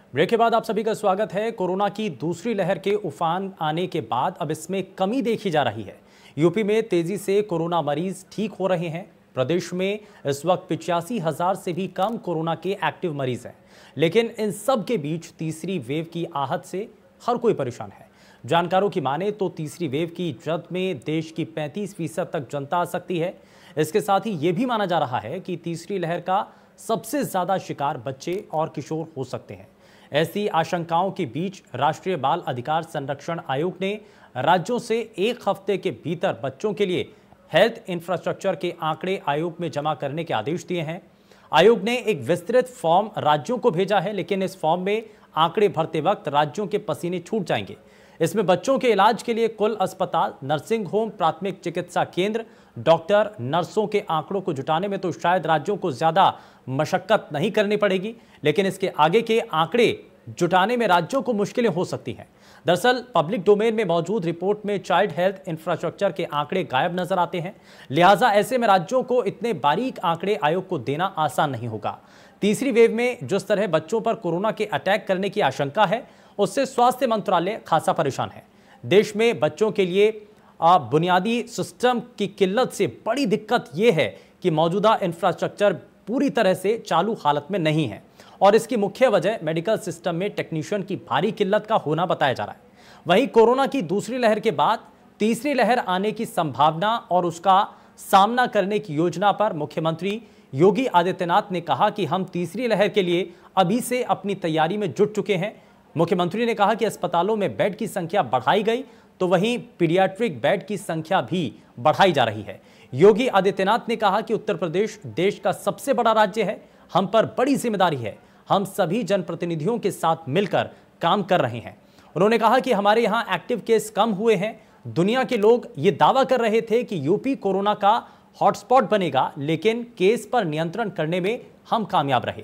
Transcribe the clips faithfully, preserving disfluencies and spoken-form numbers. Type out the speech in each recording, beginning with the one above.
Break के बाद आप सभी का स्वागत है। कोरोना की दूसरी लहर के उफान आने के बाद अब इसमें कमी देखी जा रही है। यूपी में तेजी से कोरोना मरीज ठीक हो रहे हैं। प्रदेश में इस वक्त पिचासी हजार से भी कम कोरोना के एक्टिव मरीज हैं, लेकिन इन सब के बीच तीसरी वेव की आहट से हर कोई परेशान है। जानकारों की माने तो तीसरी वेव की जद में देश की पैंतीस फीसद तक जनता आ सकती है। इसके साथ ही ये भी माना जा रहा है कि तीसरी लहर का सबसे ज्यादा शिकार बच्चे और किशोर हो सकते हैं। ऐसी आशंकाओं के बीच राष्ट्रीय बाल अधिकार संरक्षण आयोग ने राज्यों से एक हफ्ते के भीतर बच्चों के लिए हेल्थ इंफ्रास्ट्रक्चर के आंकड़े आयोग में जमा करने के आदेश दिए हैं। आयोग ने एक विस्तृत फॉर्म राज्यों को भेजा है, लेकिन इस फॉर्म में आंकड़े भरते वक्त राज्यों के पसीने छूट जाएंगे। इसमें बच्चों के इलाज के लिए कुल अस्पताल, नर्सिंग होम, प्राथमिक चिकित्सा केंद्र, डॉक्टर, नर्सों के आंकड़ों को जुटाने में तो शायद राज्यों को ज्यादा मशक्कत नहीं करनी पड़ेगी, लेकिन इसके आगे के आंकड़े जुटाने में राज्यों को मुश्किलें हो सकती हैं। दरअसल पब्लिक डोमेन में मौजूद रिपोर्ट में चाइल्ड हेल्थ इंफ्रास्ट्रक्चर के आंकड़े गायब नजर आते हैं। लिहाजा ऐसे में राज्यों को इतने बारीक आंकड़े आयोग को देना आसान नहीं होगा। तीसरी वेव में जिस तरह बच्चों पर कोरोना के अटैक करने की आशंका है, उससे स्वास्थ्य मंत्रालय खासा परेशान है। देश में बच्चों के लिए बुनियादी सिस्टम की किल्लत से बड़ी दिक्कत यह है कि मौजूदा इंफ्रास्ट्रक्चर पूरी तरह से चालू हालत में नहीं है, और इसकी मुख्य वजह मेडिकल सिस्टम में टेक्नीशियन की भारी किल्लत का होना बताया जा रहा है। वहीं कोरोना की दूसरी लहर के बाद तीसरी लहर आने की संभावना और उसका सामना करने की योजना पर मुख्यमंत्री योगी आदित्यनाथ ने कहा कि हम तीसरी लहर के लिए अभी से अपनी तैयारी में जुट चुके हैं। मुख्यमंत्री ने कहा कि अस्पतालों में बेड की संख्या बढ़ाई गई, तो वहीं पीडियाट्रिक बेड की संख्या भी बढ़ाई जा रही है। योगी आदित्यनाथ ने कहा कि उत्तर प्रदेश देश का सबसे बड़ा राज्य है, हम पर बड़ी जिम्मेदारी है, हम सभी जनप्रतिनिधियों के साथ मिलकर काम कर रहे हैं। उन्होंने कहा कि हमारे यहां एक्टिव केस कम हुए हैं। दुनिया के लोग ये दावा कर रहे थे कि यूपी कोरोना का हॉटस्पॉट बनेगा, लेकिन केस पर नियंत्रण करने में हम कामयाब रहे।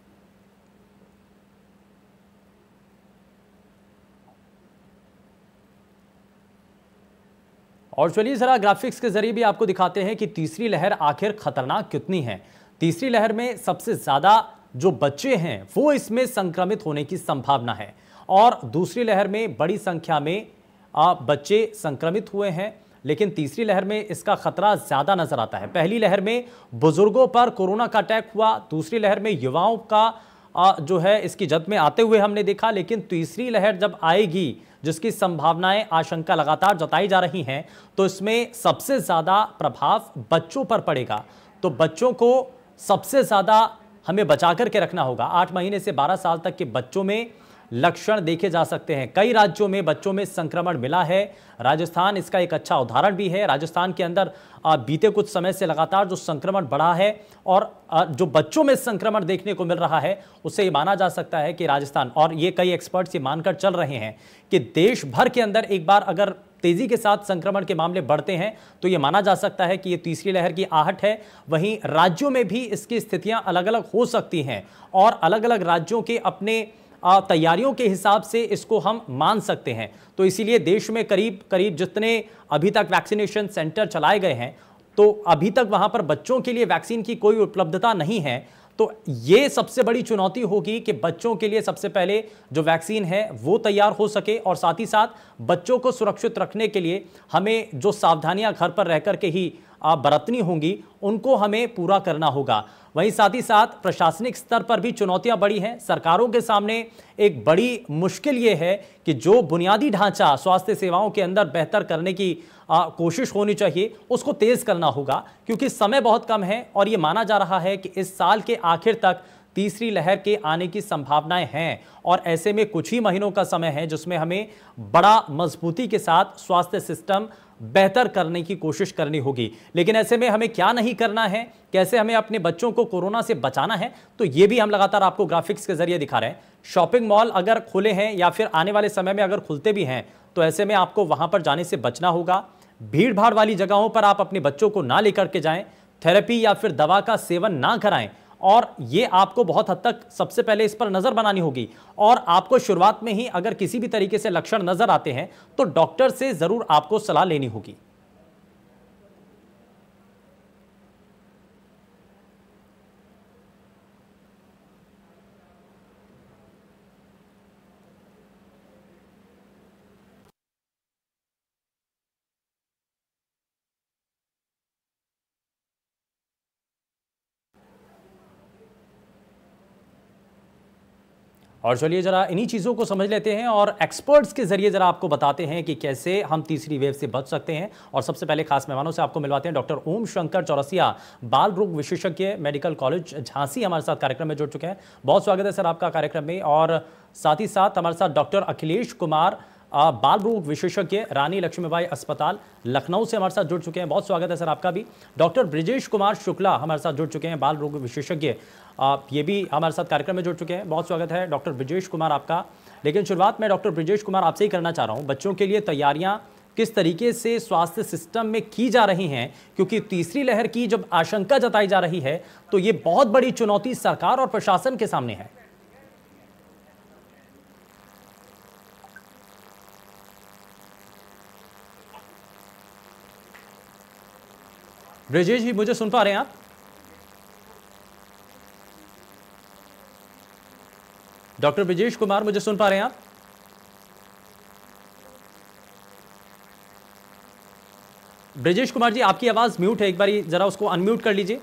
और चलिए जरा ग्राफिक्स के जरिए भी आपको दिखाते हैं कि तीसरी लहर आखिर खतरनाक कितनी है। तीसरी लहर में सबसे ज्यादा जो बच्चे हैं वो इसमें संक्रमित होने की संभावना है, और दूसरी लहर में बड़ी संख्या में बच्चे संक्रमित हुए हैं, लेकिन तीसरी लहर में इसका खतरा ज्यादा नजर आता है। पहली लहर में बुजुर्गों पर कोरोना का अटैक हुआ, दूसरी लहर में युवाओं का जो है इसकी जद में आते हुए हमने देखा, लेकिन तीसरी लहर जब आएगी, जिसकी संभावनाएं, आशंका लगातार जताई जा रही हैं, तो इसमें सबसे ज्यादा प्रभाव बच्चों पर पड़ेगा। तो बच्चों को सबसे ज्यादा हमें बचा करके रखना होगा। आठ महीने से बारह साल तक के बच्चों में लक्षण देखे जा सकते हैं। कई राज्यों में बच्चों में संक्रमण मिला है। राजस्थान इसका एक अच्छा उदाहरण भी है। राजस्थान के अंदर बीते कुछ समय से लगातार जो संक्रमण बढ़ा है और जो बच्चों में संक्रमण देखने को मिल रहा है, उससे ये माना जा सकता है कि राजस्थान, और ये कई एक्सपर्ट्स ये मानकर चल रहे हैं कि देश भर के अंदर एक बार अगर तेजी के साथ संक्रमण के मामले बढ़ते हैं तो यह माना जा सकता है कि यह तीसरी लहर की आहट है। वहीं राज्यों में भी इसकी स्थितियां अलग अलग हो सकती हैं, और अलग अलग राज्यों के अपने तैयारियों के हिसाब से इसको हम मान सकते हैं। तो इसीलिए देश में करीब करीब जितने अभी तक वैक्सीनेशन सेंटर चलाए गए हैं, तो अभी तक वहां पर बच्चों के लिए वैक्सीन की कोई उपलब्धता नहीं है। तो ये सबसे बड़ी चुनौती होगी कि बच्चों के लिए सबसे पहले जो वैक्सीन है वो तैयार हो सके, और साथ ही साथ बच्चों को सुरक्षित रखने के लिए हमें जो सावधानियां घर पर रहकर के ही बरतनी होंगी, उनको हमें पूरा करना होगा। वहीं साथ ही साथ प्रशासनिक स्तर पर भी चुनौतियां बड़ी हैं। सरकारों के सामने एक बड़ी मुश्किल ये है कि जो बुनियादी ढांचा स्वास्थ्य सेवाओं के अंदर बेहतर करने की आ, कोशिश होनी चाहिए, उसको तेज करना होगा, क्योंकि समय बहुत कम है, और ये माना जा रहा है कि इस साल के आखिर तक तीसरी लहर के आने की संभावनाएं हैं। और ऐसे में कुछ ही महीनों का समय है जिसमें हमें बड़ा मजबूती के साथ स्वास्थ्य सिस्टम बेहतर करने की कोशिश करनी होगी। लेकिन ऐसे में हमें क्या नहीं करना है, कैसे हमें अपने बच्चों को कोरोना से बचाना है, तो ये भी हम लगातार आपको ग्राफिक्स के जरिए दिखा रहे हैं। शॉपिंग मॉल अगर खुले हैं या फिर आने वाले समय में अगर खुलते भी हैं, तो ऐसे में आपको वहां पर जाने से बचना होगा। भीड़ भाड़ वाली जगहों पर आप अपने बच्चों को ना लेकर के जाएं, थेरेपी या फिर दवा का सेवन ना कराएं, और ये आपको बहुत हद तक सबसे पहले इस पर नजर बनानी होगी। और आपको शुरुआत में ही अगर किसी भी तरीके से लक्षण नजर आते हैं तो डॉक्टर से जरूर आपको सलाह लेनी होगी। और चलिए जरा इन्हीं चीज़ों को समझ लेते हैं और एक्सपर्ट्स के जरिए जरा आपको बताते हैं कि कैसे हम तीसरी वेव से बच सकते हैं। और सबसे पहले खास मेहमानों से आपको मिलवाते हैं। डॉक्टर ओम शंकर चौरसिया, बाल रोग विशेषज्ञ, मेडिकल कॉलेज झांसी, हमारे साथ कार्यक्रम में जुड़ चुके हैं। बहुत स्वागत है सर आपका कार्यक्रम में। और साथ ही साथ हमारे साथ डॉक्टर अखिलेश कुमार, बाल रोग विशेषज्ञ, रानी लक्ष्मीबाई अस्पताल लखनऊ से हमारे साथ जुड़ चुके हैं। बहुत स्वागत है सर आपका भी। डॉक्टर ब्रिजेश कुमार शुक्ला हमारे साथ जुड़ चुके हैं, बाल रोग विशेषज्ञ, ये भी हमारे साथ कार्यक्रम में जुड़ चुके हैं। बहुत स्वागत है डॉक्टर ब्रिजेश कुमार आपका। लेकिन शुरुआत में डॉक्टर ब्रिजेश कुमार आपसे ही करना चाह रहा हूँ, बच्चों के लिए तैयारियां किस तरीके से स्वास्थ्य सिस्टम में की जा रही हैं, क्योंकि तीसरी लहर की जब आशंका जताई जा रही है तो ये बहुत बड़ी चुनौती सरकार और प्रशासन के सामने है। ब्रिजेश जी, मुझे सुन पा रहे हैं आप? डॉक्टर ब्रिजेश कुमार, मुझे सुन पा रहे हैं आप? ब्रिजेश कुमार जी, आपकी आवाज म्यूट है, एक बार जरा उसको अनम्यूट कर लीजिए।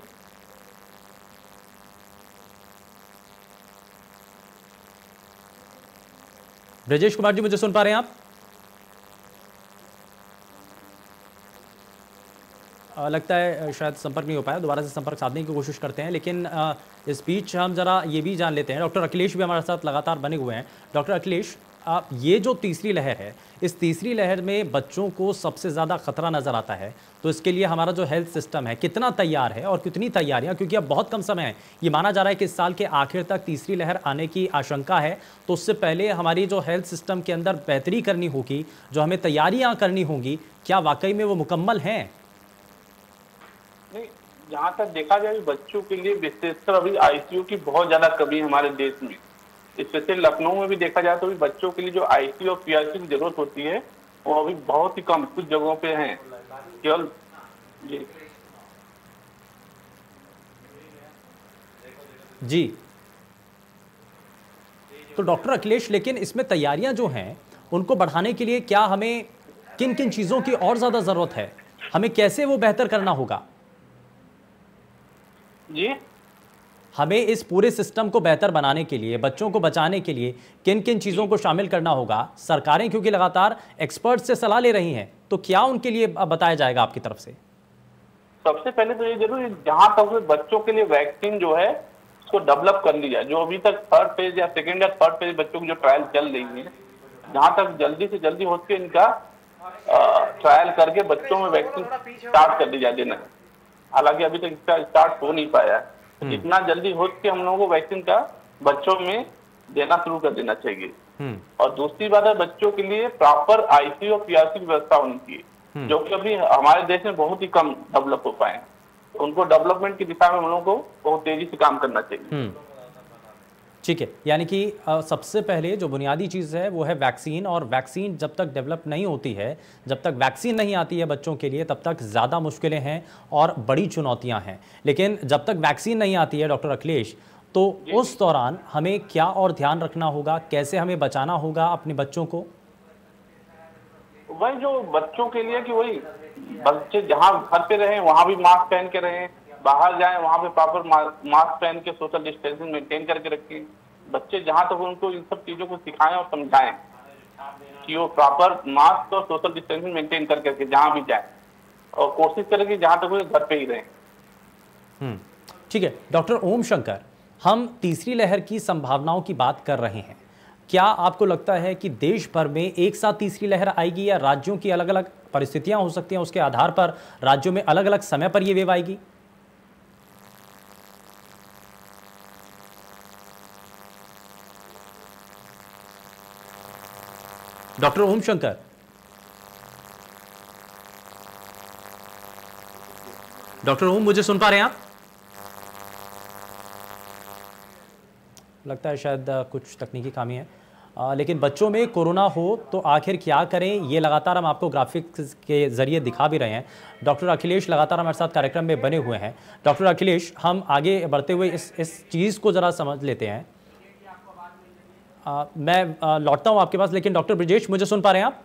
ब्रिजेश कुमार जी, मुझे सुन पा रहे हैं आप? लगता है शायद संपर्क नहीं हो पाया, दोबारा से संपर्क साधने की कोशिश करते हैं। लेकिन इस बीच हम जरा ये भी जान लेते हैं, डॉक्टर अखिलेश भी हमारे साथ लगातार बने हुए हैं। डॉक्टर अखिलेश, आप ये जो तीसरी लहर है, इस तीसरी लहर में बच्चों को सबसे ज़्यादा खतरा नज़र आता है, तो इसके लिए हमारा जो हेल्थ सिस्टम है कितना तैयार है और कितनी तैयारियां, क्योंकि अब बहुत कम समय है, ये माना जा रहा है कि इस साल के आखिर तक तीसरी लहर आने की आशंका है, तो उससे पहले हमारी जो हेल्थ सिस्टम के अंदर बेहतरी करनी होगी, जो हमें तैयारियाँ करनी होंगी, क्या वाकई में वो मुकम्मल हैं? नहीं, जहाँ तक देखा जाए बच्चों के लिए विशेषकर अभी आईसीयू की बहुत ज्यादा कमी है हमारे देश में। स्पेशली लखनऊ में भी देखा जाए तो भी बच्चों के लिए जो आईसीयू और पीआरसी की जरूरत होती है वो अभी बहुत ही कम कुछ जगहों पे है केवल। जी जी तो डॉक्टर अखिलेश, लेकिन इसमें तैयारियां जो हैं उनको बढ़ाने के लिए क्या हमें किन किन चीजों की और ज्यादा जरूरत है, हमें कैसे वो बेहतर करना होगा? जी हमें इस पूरे सिस्टम को बेहतर बनाने के लिए, बच्चों को बचाने के लिए किन किन चीजों को शामिल करना होगा? सरकारें क्योंकि लगातार एक्सपर्ट से सलाह ले रही हैं, तो क्या उनके लिए बताया जाएगा आपकी तरफ से? सबसे पहले तो ये जरूरी, जहां तक बच्चों के लिए वैक्सीन जो है उसको डेवलप कर लिया, जो अभी तक थर्ड फेज या सेकेंड या थर्ड फेज बच्चों की जो ट्रायल चल रही है, जहां तक जल्दी से जल्दी हो सके इनका ट्रायल करके बच्चों में वैक्सीन स्टार्ट कर दी जाए देना। हालांकि अभी तक इसका स्टार्ट हो नहीं पाया है, तो जितना जल्दी हो सके हम लोगों को वैक्सीन का बच्चों में देना शुरू कर देना चाहिए। और दूसरी बात है, बच्चों के लिए प्रॉपर आईसीयू और पीआरसी की व्यवस्था होनी चाहिए, जो कि अभी हमारे देश में बहुत ही कम डेवलप हो पाए हैं। तो उनको डेवलपमेंट की दिशा में हम लोगों को बहुत तेजी से काम करना चाहिए। ठीक है, यानी कि सबसे पहले जो बुनियादी चीज़ है वो है वैक्सीन, और वैक्सीन जब तक डेवलप नहीं होती है, जब तक वैक्सीन नहीं आती है बच्चों के लिए, तब तक ज़्यादा मुश्किलें हैं और बड़ी चुनौतियां हैं। लेकिन जब तक वैक्सीन नहीं आती है डॉक्टर अखिलेश, तो उस दौरान हमें क्या और ध्यान रखना होगा, कैसे हमें बचाना होगा अपने बच्चों को? वही जो बच्चों के लिए कि वही बच्चे जहाँ घर पे रहें वहाँ भी मास्क पहन के रहें, बाहर जाएं वहाँ पे प्रॉपर मास्क पहन के सोशल डिस्टेंसिंग मेंटेन करके रखें। बच्चे जहाँ तक उनको इन सब चीजों को सिखाएं और समझाएं कि वो प्रॉपर मास्क और सोशल डिस्टेंसिंग मेंटेन करके रखें जहाँ भी जाएं, और कोशिश करें कि जहाँ तक वो घर पे ही रहें। ठीक है डॉक्टर ओम शंकर, हम तीसरी लहर की संभावनाओं की बात कर रहे हैं, क्या आपको लगता है कि देश भर में एक साथ तीसरी लहर आएगी, या राज्यों की अलग अलग परिस्थितियां हो सकती हैं, उसके आधार पर राज्यों में अलग अलग समय पर यह वेव आएगी? डॉक्टर ओम शंकर, डॉक्टर ओम, मुझे सुन पा रहे हैं आप? लगता है शायद कुछ तकनीकी खामी है। आ, लेकिन बच्चों में कोरोना हो तो आखिर क्या करें, ये लगातार हम आपको ग्राफिक्स के जरिए दिखा भी रहे हैं। डॉक्टर अखिलेश लगातार हमारे साथ कार्यक्रम में बने हुए हैं। डॉक्टर अखिलेश, हम आगे बढ़ते हुए इस इस चीज़ को ज़रा समझ लेते हैं। आ, मैं लौटता हूँ आपके पास, लेकिन डॉक्टर ब्रिजेश, मुझे सुन पा रहे हैं आप?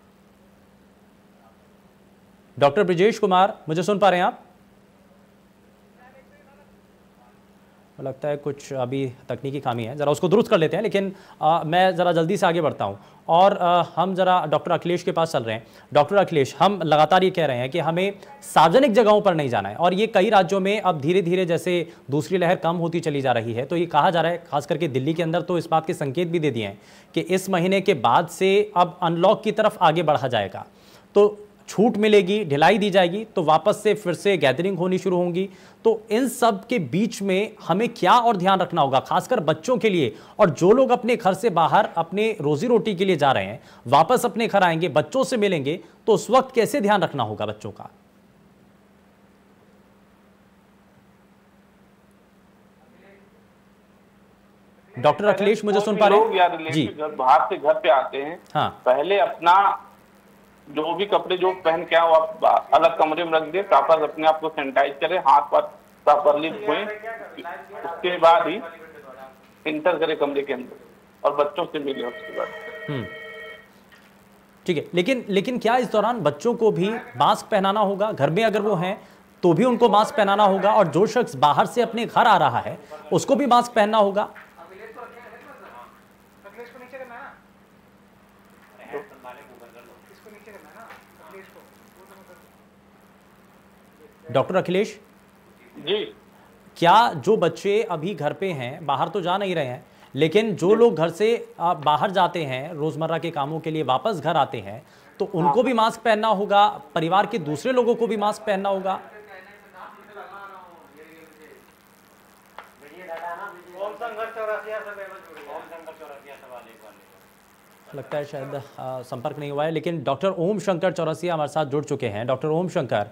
डॉक्टर ब्रिजेश कुमार, मुझे सुन पा रहे हैं आप? लगता है कुछ अभी तकनीकी खामी है, ज़रा उसको दुरुस्त कर लेते हैं। लेकिन आ, मैं ज़रा जल्दी से आगे बढ़ता हूँ और आ, हम ज़रा डॉक्टर अखिलेश के पास चल रहे हैं। डॉक्टर अखिलेश, हम लगातार ये कह रहे हैं कि हमें सार्वजनिक जगहों पर नहीं जाना है, और ये कई राज्यों में अब धीरे धीरे जैसे दूसरी लहर कम होती चली जा रही है, तो ये कहा जा रहा है, खास करके दिल्ली के अंदर तो इस बात के संकेत भी दे दिए हैं कि इस महीने के बाद से अब अनलॉक की तरफ आगे बढ़ा जाएगा, तो छूट मिलेगी, ढिलाई दी जाएगी, तो वापस से फिर से गैदरिंग होनी शुरू होंगी। तो इन सब के बीच में हमें क्या और ध्यान रखना होगा, खासकर बच्चों के लिए, और जो लोग अपने घर से बाहर अपने रोजी रोटी के लिए जा रहे हैं, वापस अपने घर आएंगे, बच्चों से मिलेंगे, तो उस वक्त कैसे ध्यान रखना होगा बच्चों का? डॉक्टर अखिलेश, मुझे सुन पा रहे हैं जी? बाहर से घर पे आते हैं, हाँ, पहले अपना जो भी कपड़े जो पहन के आओ आप अलग कमरे में रख दे, प्रॉपर अपने आप को सैनिटाइज करें, हाथ पाथ प्रॉपरली धोएं, उसके बाद ही इंटर करें कमरे के अंदर और बच्चों से मिले उसके बाद। ठीक है, लेकिन लेकिन क्या इस दौरान बच्चों को भी मास्क पहनाना होगा? घर में अगर वो हैं तो भी उनको मास्क पहनाना होगा, और जो शख्स बाहर से अपने घर आ रहा है उसको भी मास्क पहनना होगा? डॉक्टर अखिलेश जी, क्या जो बच्चे अभी घर पे हैं, बाहर तो जा नहीं रहे हैं, लेकिन जो लोग घर से बाहर जाते हैं रोजमर्रा के कामों के लिए, वापस घर आते हैं, तो उनको भी मास्क पहनना होगा, परिवार के दूसरे लोगों को भी मास्क पहनना होगा? लगता है शायद संपर्क नहीं हुआ है, लेकिन डॉक्टर ओम शंकर चौरसिया हमारे साथ जुड़ चुके हैं। डॉक्टर ओम शंकर,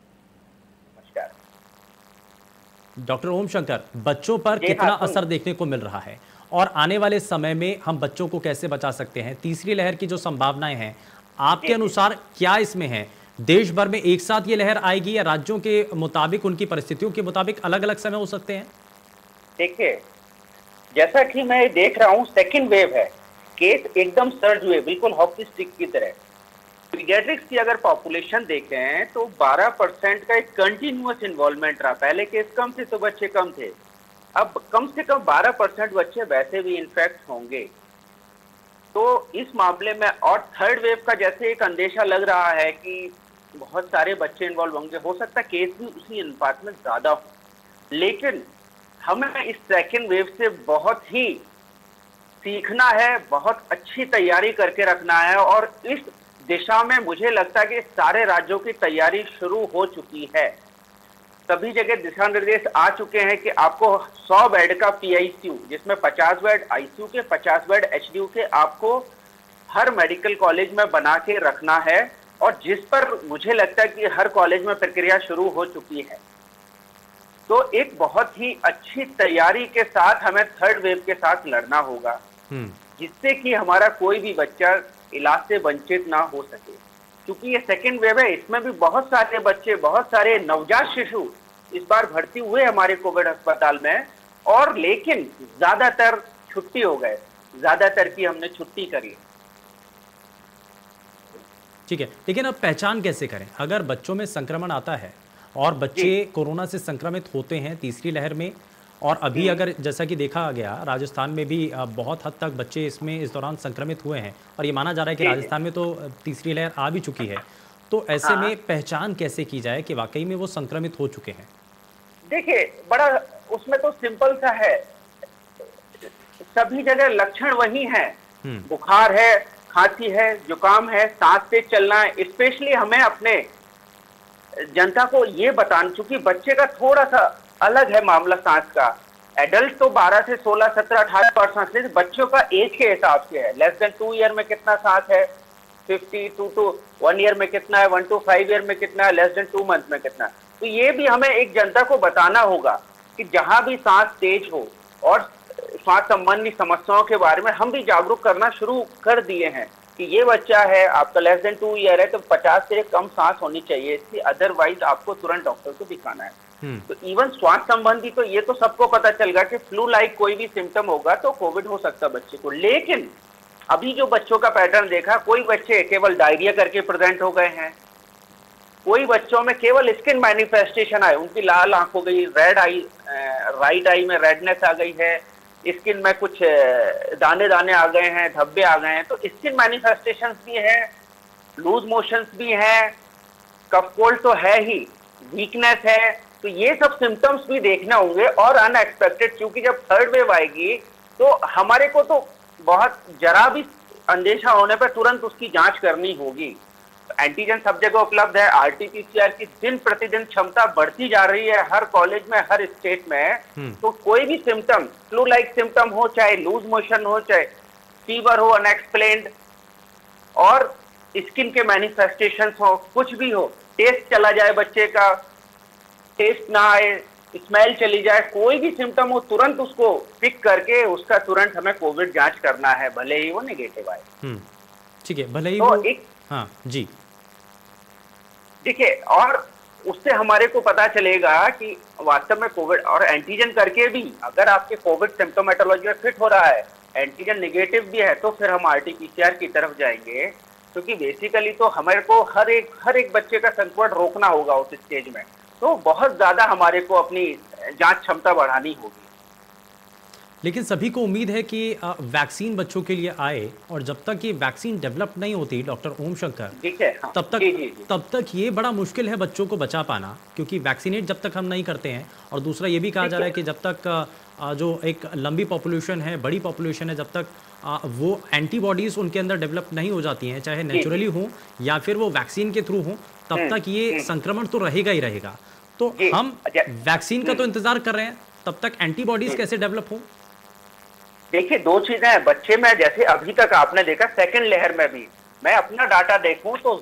डॉक्टर ओम शंकर, बच्चों पर कितना हाँ, असर देखने को मिल रहा है, और आने वाले समय में हम बच्चों को कैसे बचा सकते हैं? तीसरी लहर की जो संभावनाएं हैं आपके अनुसार क्या इसमें है? देश भर में एक साथ ये लहर आएगी, या राज्यों के मुताबिक, उनकी परिस्थितियों के मुताबिक अलग अलग समय हो सकते हैं? देखिए, जैसा कि मैं देख रहा हूँ सेकेंड वेव है, केस एकदम सर्ज हुए, बिल्कुल हॉकी स्टिक की तरह। पीडियाट्रिक्स की अगर पॉपुलेशन देखें तो बारह परसेंट का एक कंटिन्यूअस इन्वॉल्वमेंट रहा। पहले केस कम थे तो बच्चे कम थे, अब कम से कम बारह परसेंट बच्चे वैसे भी इन्फेक्ट होंगे। तो इस मामले में और थर्ड वेव का जैसे एक अंदेशा लग रहा है कि बहुत सारे बच्चे इन्वॉल्व होंगे, हो सकता है केस भी उसी अनुपात में ज्यादा हो, लेकिन हमें इस सेकेंड वेव से बहुत ही सीखना है, बहुत अच्छी तैयारी करके रखना है, और इस दिशा में मुझे लगता है कि सारे राज्यों की तैयारी शुरू हो चुकी है। सभी जगह दिशा निर्देश आ चुके हैं कि आपको सौ बेड का पीआईसीयू, जिसमें पचास बेड आईसीयू के, पचास बेड एचडीयू के, आपको हर मेडिकल कॉलेज में बना के रखना है, और जिस पर मुझे लगता है कि हर कॉलेज में प्रक्रिया शुरू हो चुकी है। तो एक बहुत ही अच्छी तैयारी के साथ हमें थर्ड वेव के साथ लड़ना होगा, जिससे कि हमारा कोई भी बच्चा इलाज से वंचित ना हो सके, क्योंकि ये सेकेंड वेव है। इसमें भी बहुत सारे बच्चे, बहुत सारे नवजात शिशु इस बार भर्ती हुए हमारे कोविड अस्पताल में, और लेकिन ज्यादातर छुट्टी हो गए, ज्यादातर की हमने छुट्टी करी। ठीक है, लेकिन अब पहचान कैसे करें अगर बच्चों में संक्रमण आता है और बच्चे कोरोना से संक्रमित होते हैं तीसरी लहर में, और अभी अगर जैसा कि देखा गया राजस्थान में भी बहुत हद तक बच्चे इसमें इस दौरान संक्रमित हुए हैं, और ये माना जा रहा है कि राजस्थान में तो तीसरी लहर आ भी चुकी है, तो ऐसे में पहचान कैसे की जाए कि वाकई में वो संक्रमित हो चुके हैं? देखिए, बड़ा उसमें तो सिंपल सा है, सभी जगह लक्षण वही हैं, बुखार है, खांसी है, जुकाम है, सांस तेज चलना है। स्पेशली हमें अपने जनता को ये बताना, चूंकि बच्चे का थोड़ा सा अलग है मामला सांस का, एडल्ट तो बारह से सोलह, सत्रह, अठारह परसेंट, बच्चों का एज के हिसाब से है। लेस देन टू ईयर में कितना सांस है, fifty, two two one year में कितना है, वन टू फाइव ईयर में कितना है, लेस देन टू मंथ में कितना है। तो ये भी हमें एक जनता को बताना होगा कि जहां भी सांस तेज हो और श्वास संबंधी समस्याओं के बारे में हम भी जागरूक करना शुरू कर दिए हैं कि ये बच्चा है आपका लेस देन टू ईयर है तो पचास से कम सांस होनी चाहिए इसकी, अदरवाइज आपको तुरंत डॉक्टर को दिखाना है। तो इवन श्वास संबंधी तो ये तो सबको पता चल गया कि फ्लू लाइक कोई भी सिम्टम होगा तो कोविड हो सकता है बच्चे को। लेकिन अभी जो बच्चों का पैटर्न देखा, कोई बच्चे केवल डायरिया करके प्रेजेंट हो गए हैं, कोई बच्चों में केवल स्किन मैनिफेस्टेशन आए, उनकी लाल आंख हो गई, रेड आई, राइट आई में रेडनेस आ गई है, स्किन में कुछ दाने दाने आ गए हैं, धब्बे आ गए हैं, तो स्किन मैनिफेस्टेशंस भी हैं, लूज मोशंस भी हैं, कफ कोल्ड तो है ही, वीकनेस है, तो ये सब सिम्टम्स भी देखने होंगे। और अनएक्सपेक्टेड, क्योंकि जब थर्ड वेव आएगी तो हमारे को तो बहुत जरा भी अंदेशा होने पर तुरंत उसकी जांच करनी होगी। एंटीजन सब जगह उपलब्ध है, आरटीपीसीआर की दिन प्रतिदिन क्षमता बढ़ती जा रही है हर कॉलेज में, हर स्टेट में। तो कोई भी सिम्टम, फ्लू लाइक सिम्टम हो, चाहे लूज मोशन हो, चाहे फीवर हो अनएक्सप्लेन्ड, और स्किन के मैनिफेस्टेशंस हो, कुछ भी हो, टेस्ट चला जाए बच्चे का, टेस्ट ना आए, स्मेल चली जाए, कोई भी सिम्टम हो, तुरंत उसको पिक करके उसका तुरंत हमें कोविड जांच करना है, भले ही वो नेगेटिव आए। ठीक है, भले ही तो वो एक, हाँ जी, देखिए, और उससे हमारे को पता चलेगा कि वास्तव में कोविड, और एंटीजन करके भी अगर आपके कोविड सिम्टोमेटोलॉजी में फिट हो रहा है, एंटीजन नेगेटिव भी है, तो फिर हम आरटीपीसीआर की तरफ जाएंगे, क्योंकि बेसिकली तो हमारे को हर एक हर एक बच्चे का संक्रमण रोकना होगा उस स्टेज में। तो बहुत ज्यादा हमारे को अपनी जांच क्षमता बढ़ानी होगी। लेकिन सभी को उम्मीद है कि वैक्सीन बच्चों के लिए आए, और जब तक ये वैक्सीन डेवलप नहीं होती डॉक्टर ओम शंकर, ठीक है, हाँ, तब तक जी, जी, जी। तब तक ये बड़ा मुश्किल है बच्चों को बचा पाना, क्योंकि वैक्सीनेट जब तक हम नहीं करते हैं। और दूसरा ये भी कहा जा रहा है कि जब तक आ, जो एक लंबी पॉपुलेशन है, बड़ी पॉपुलेशन है, जब तक आ, वो एंटीबॉडीज उनके अंदर डेवलप नहीं हो जाती हैं, चाहे नेचुरली हो या फिर वो वैक्सीन के थ्रू हो, तब तक ये संक्रमण तो रहेगा ही रहेगा। तो हम वैक्सीन का तो इंतजार कर रहे हैं, तब तक एंटीबॉडीज कैसे डेवलप हो? देखिए, दो चीजें हैं बच्चे में, जैसे अभी तक आपने देखा सेकंड लहर में भी, मैं अपना डाटा देखूं तो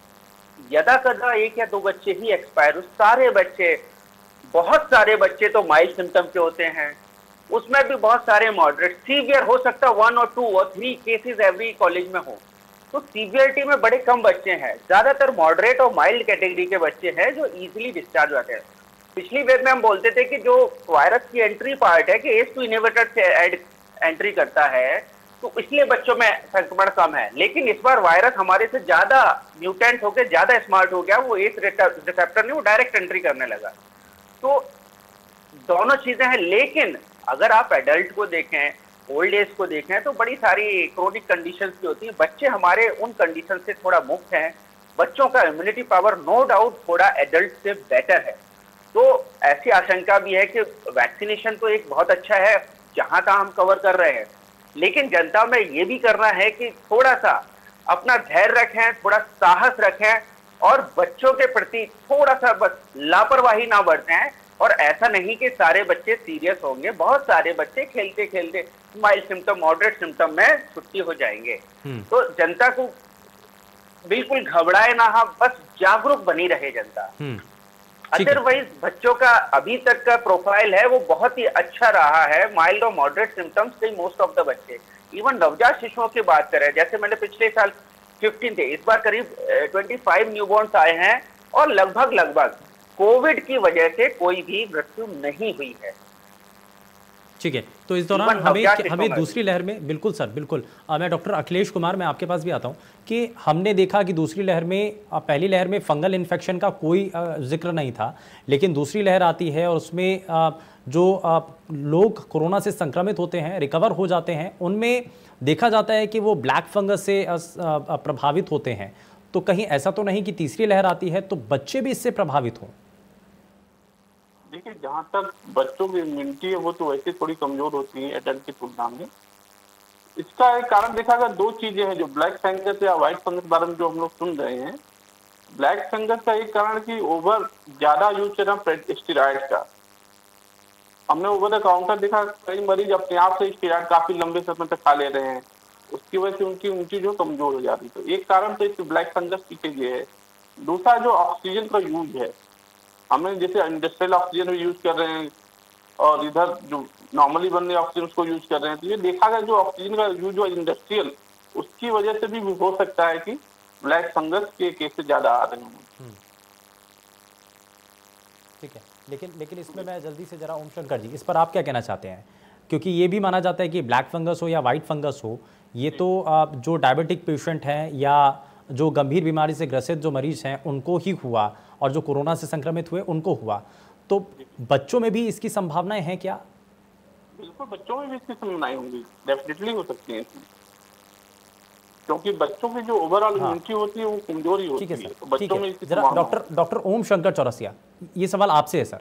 यदा कदा एक या दो बच्चे ही एक्सपायर, सारे बच्चे, बहुत सारे बच्चे तो माइल्ड सिम्टम के होते हैं, उसमें भी बहुत सारे मॉडरेट, सीवियर हो सकता है वन और टू और थ्री केसेस एवरी कॉलेज में हो। तो सीवियरिटी में बड़े कम बच्चे हैं, ज्यादातर मॉडरेट और माइल्ड कैटेगरी के बच्चे हैं जो इजीली डिस्चार्ज होते हैं। पिछली वेव में हम बोलते थे कि जो वायरस की एंट्री पार्ट है कि एस टू इनहिबिटर से एड एंट्री करता है, तो इसलिए बच्चों में संक्रमण कम है। लेकिन इस बार वायरस हमारे से ज्यादा म्यूटेंट होकर ज्यादा स्मार्ट हो गया, वो एस रिसेप्टर नहीं, वो डायरेक्ट एंट्री करने लगा। तो दोनों चीजें हैं। लेकिन अगर आप एडल्ट को देखें, ओल्ड एज को देखें, तो बड़ी सारी क्रोनिक कंडीशंस भी होती हैं। बच्चे हमारे उन कंडीशन से थोड़ा मुक्त हैं, बच्चों का इम्यूनिटी पावर नो डाउट थोड़ा एडल्ट से बेटर है। तो ऐसी आशंका भी है कि वैक्सीनेशन तो एक बहुत अच्छा है, जहां तक हम कवर कर रहे हैं, लेकिन जनता में ये भी करना है कि थोड़ा सा अपना धैर्य रखें, थोड़ा साहस रखें, और बच्चों के प्रति थोड़ा सा बस लापरवाही ना बरतें। और ऐसा नहीं कि सारे बच्चे सीरियस होंगे, बहुत सारे बच्चे खेलते खेलते माइल्ड सिम्टम, मॉडरेट सिम्टम में छुट्टी हो जाएंगे। तो जनता को बिल्कुल घबराए ना, हाँ, बस जागरूक बनी रहे जनता। अदरवाइज बच्चों का अभी तक का प्रोफाइल है वो बहुत ही अच्छा रहा है, माइल्ड और मॉडरेट सिम्टम्स से मोस्ट ऑफ द बच्चे। इवन नवजात शिशुओं की बात करें, जैसे मैंने पिछले साल पंद्रह थे, इस बार करीब पच्चीस न्यूबॉर्न्स आए हैं, और लगभग लगभग कोविड की वजह से कोई भी मृत्यु नहीं हुई है। ठीक है, तो इस दौरान हमें हमें दूसरी लहर में, बिल्कुल सर, बिल्कुल, आ, मैं डॉक्टर अखिलेश कुमार, मैं आपके पास भी आता हूं, कि हमने देखा कि दूसरी लहर में, पहली लहर में फंगल इन्फेक्शन का कोई जिक्र नहीं था, लेकिन दूसरी लहर आती है और उसमें जो लोग कोरोना से संक्रमित होते हैं, रिकवर हो जाते हैं, उनमें देखा जाता है कि वो ब्लैक फंगस से प्रभावित होते हैं। तो कहीं ऐसा तो नहीं कि तीसरी लहर आती है तो बच्चे भी इससे प्रभावित हों? देखिए, जहां तक बच्चों की इम्यूनिटी है वो तो वैसे थोड़ी कमजोर होती है एडल्ट की तुलना में। इसका एक कारण देखा गया, दो चीजें हैं जो ब्लैक फंगस या व्हाइट फंगस के बारे में जो हम लोग सुन रहे हैं। ब्लैक फंगस का एक कारण कि ओवर ज्यादा यूज करना स्टेरॉइड का। हमने ओवर द काउंटर देखा, कई मरीज अपने आप से स्टेरॉइड काफी लंबे समय तक खा ले रहे हैं, उसकी वजह से उनकी इम्यूनिटी जो कमजोर हो जाती है। तो एक कारण तो इस ब्लैक फंगस की ये है। दूसरा जो ऑक्सीजन का यूज है, हमें जैसे इंडस्ट्रियल ऑक्सीजन भी यूज कर रहे हैं और इधर जो नॉर्मली बनने ऑक्सीजन उसको यूज कर रहे हैं, तो ये देखा गया जो ऑक्सीजन का यूज हुआ इंडस्ट्रियल, उसकी वजह से भी हो सकता है कि ब्लैक फंगस के केसेस ज्यादा आ रहे हैं। ठीक है, लेकिन लेकिन इसमें मैं जल्दी से जरा ओम शंकर जी, इस पर आप क्या कहना चाहते हैं? क्योंकि ये भी माना जाता है कि ब्लैक फंगस हो या वाइट फंगस हो, ये तो जो डायबिटिक पेशेंट हैं या जो गंभीर बीमारी से ग्रसित जो मरीज हैं उनको ही हुआ और जो कोरोना से संक्रमित हुए उनको हुआ, तो बच्चों में भी इसकी संभावनाएं हैं क्या? बिल्कुल, बच्चों में भी इसकी संभावनाएं होंगी, डेफिनेटली हो सकती हैं इसमें, क्योंकि बच्चों की जो ओवरऑल इम्यूनिटी होती है वो कमजोर ही होती है। ठीक है तो बच्चों में इसकी जरा डॉक्टर डॉक्टर ओम शंकर चौरसिया, ये सवाल आपसे है सर।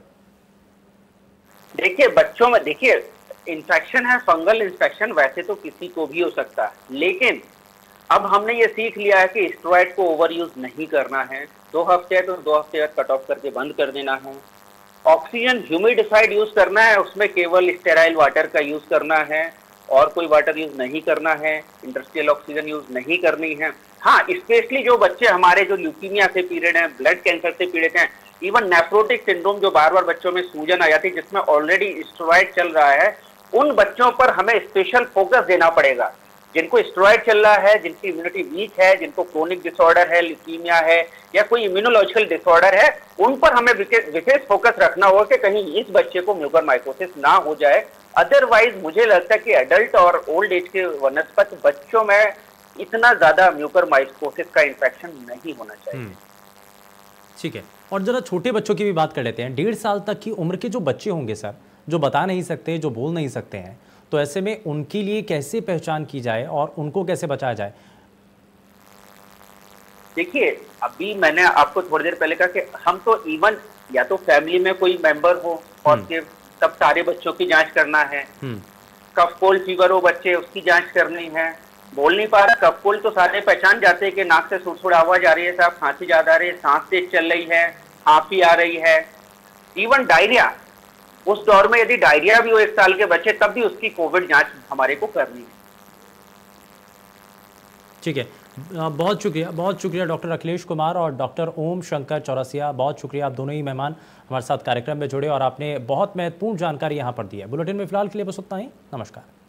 देखिए बच्चों में, देखिए इन्फेक्शन है, फंगल इन्फेक्शन वैसे तो किसी को भी हो सकता है, लेकिन अब हमने ये सीख लिया है कि स्टेरॉइड को ओवर यूज नहीं करना है। दो हफ्ते है तो दो हफ्ते तक कट ऑफ करके बंद कर देना है। ऑक्सीजन ह्यूमिडिफाइड यूज करना है, उसमें केवल स्टेराइल वाटर का यूज करना है और कोई वाटर यूज नहीं करना है, इंडस्ट्रियल ऑक्सीजन यूज नहीं करनी है। हाँ, स्पेशली जो बच्चे हमारे जो ल्यूकीमिया से पीड़ित हैं, ब्लड कैंसर से पीड़ित हैं, इवन नेफ्रोटिक सिंड्रोम जो बार बार बच्चों में सूजन आ जाती है जिसमें ऑलरेडी स्टेरॉइड चल रहा है, उन बच्चों पर हमें स्पेशल फोकस देना पड़ेगा। जिनको स्टेरॉइड चल रहा है, जिनकी इम्यूनिटी वीक है, जिनको क्रोनिक डिसऑर्डर है, ल्यूकीमिया है या कोई इम्यूनोलॉजिकल डिसऑर्डर है, उन पर हमें विशेष फोकस रखना होगा कि कहीं इस बच्चे को म्यूकरमाइकोसिस ना हो जाए। अदरवाइज मुझे लगता है कि एडल्ट और ओल्ड एज के वनस्पत बच्चों में इतना ज्यादा म्यूकरमाइकोसिस का इन्फेक्शन नहीं होना चाहिए। ठीक है, और जरा छोटे बच्चों की भी बात कर लेते हैं। डेढ़ साल तक की उम्र के जो बच्चे होंगे सर, जो बता नहीं सकते, जो बोल नहीं सकते हैं, तो ऐसे में उनके लिए कैसे पहचान की जाए और उनको कैसे बचाया जाए? देखिए, अभी मैंने आपको थोड़ी देर पहले कहा कि हम तो इवन या तो फैमिली में कोई मेंबर हो और के तब सारे बच्चों की जांच करना है। कफ कोल्ड फीवर हो बच्चे, उसकी जांच करनी है। बोल नहीं पा रहा, कफ कोल्ड तो सारे पहचान जाते हैं कि नाक से सुड़ सुड़ आवाज आ रही है साहब, खांसी ज्यादा आ रही है, सांस तेज चल रही है, हाफी आ रही है। इवन डायरिया, उस दौर में यदि डायरिया भी हो एक साल के बच्चे, तब भी उसकी कोविड जांच हमारे को करनी है। ठीक है, बहुत शुक्रिया, बहुत शुक्रिया डॉक्टर अखिलेश कुमार और डॉक्टर ओम शंकर चौरसिया, बहुत शुक्रिया। आप दोनों ही मेहमान हमारे साथ कार्यक्रम में जुड़े और आपने बहुत महत्वपूर्ण जानकारी यहाँ पर दी है। बुलेटिन में फिलहाल के लिए बस उतना ही। नमस्कार।